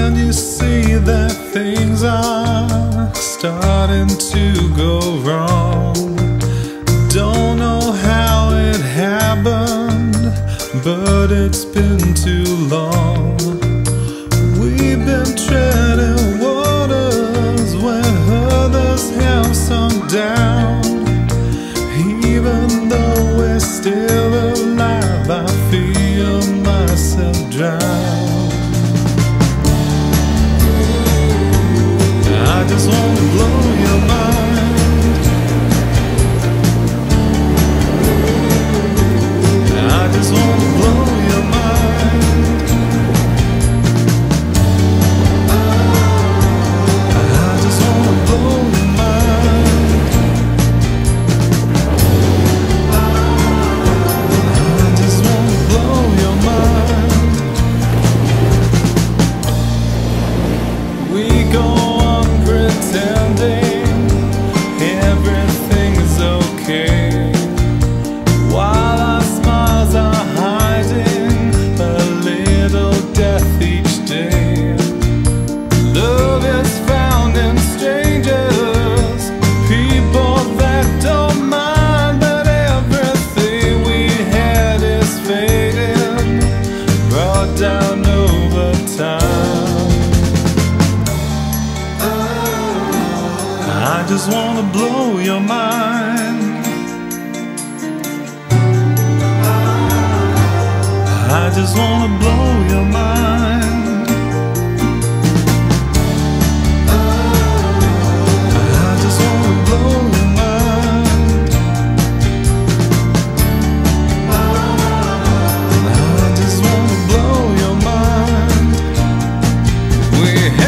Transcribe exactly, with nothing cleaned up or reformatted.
Can you see that things are starting to go wrong? Don't know how it happened, but it's been too long. We've been treading waters when others have sunk down. Even though we're still alive, I feel myself drown. I just wanna blow your mind. I just wanna blow your mind. I just wanna blow your mind. I just wanna blow your mind. We go on pretending everything's okay, while our smiles are hiding a little death each day. Love is found in strangers, people that don't mind, but everything we had is fading, brought down over time. I just wanna blow your mind. I just wanna blow your mind. I just wanna blow your mind. I just wanna blow your mind. We